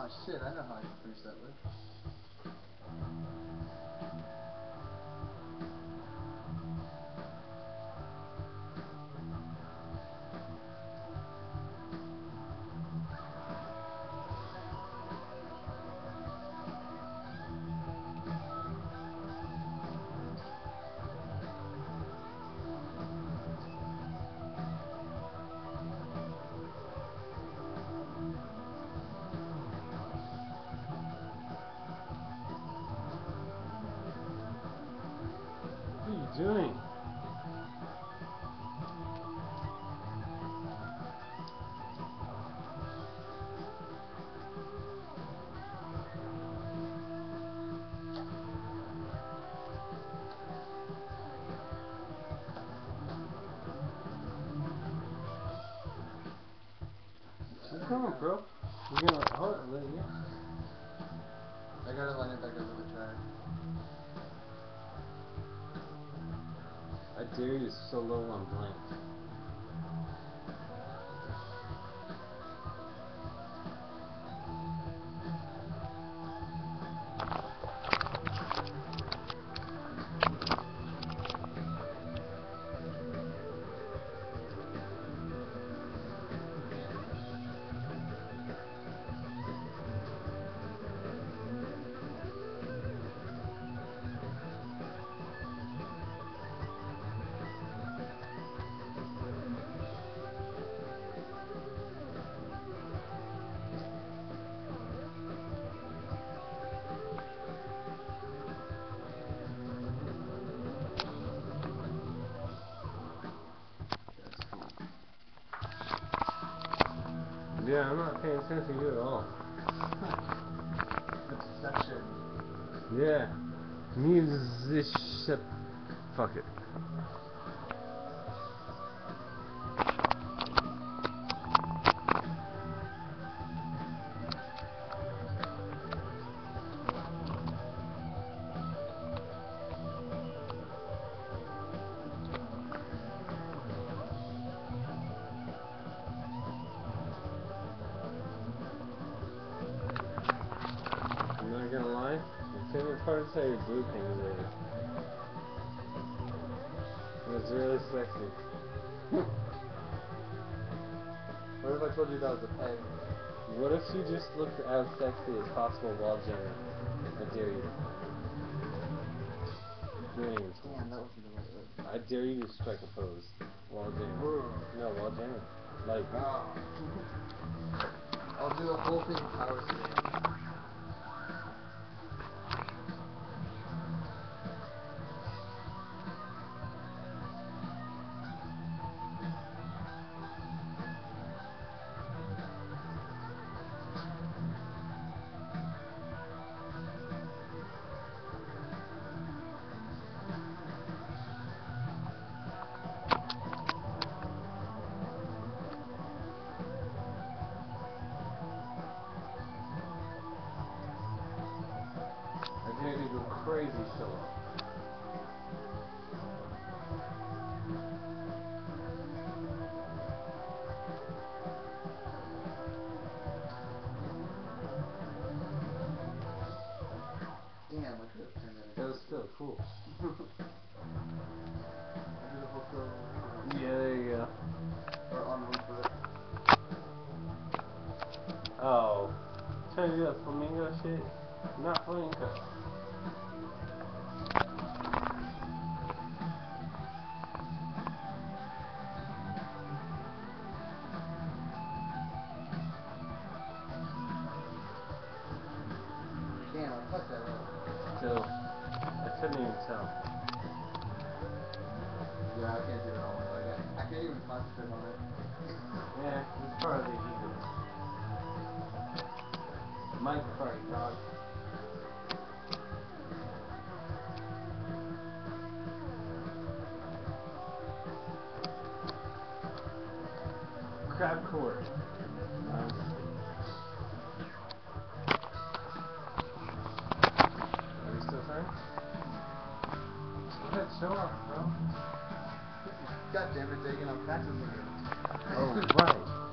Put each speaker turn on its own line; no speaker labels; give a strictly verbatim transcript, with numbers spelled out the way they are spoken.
Oh shit, I know how I can finish that with.
What are you doing? Keep going, bro. You're gonna hold it, let you.
I gotta line it back over the track.
I dare you solo on blank. Yeah, I'm not paying attention to you at all.
The deception.
Yeah. Music. Fuck it. I'm not gonna lie, my favorite part is how your blue hangs over. It's really sexy.
What if I told you that was a peg?
What if you just looked as sexy as possible while jamming? I dare you. You ain't even
Damn, that wasn't the right way.
I dare you to strike a pose while jamming.
Whoa.
No, while jamming. Like,
Oh. I'll do the whole thing power sitting.
I dare you to go crazy solo.
Damn, I could have turned that into
That was still cool.
I'll do the whole solo.
Yeah, there you go.
Or on one foot.
Oh. Trying to do that flamingo shit? Not flamingo.
Damn, I fucked that up.
Still, I couldn't even tell.
Yeah, I can't do it on one leg. I, I can't even concentrate on it.
Yeah, it's part of the ego. Mike fight, dog. Crab court. Nice. Are you still trying? Go ahead, show off, bro.
God damn it, Dagan, I'm practicing it.
Oh, right.